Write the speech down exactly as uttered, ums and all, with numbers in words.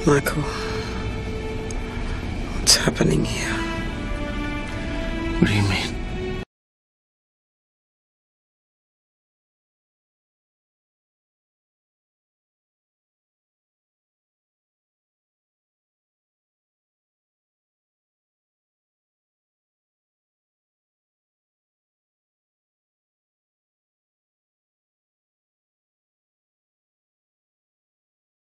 Michael, what's happening here? What do you mean?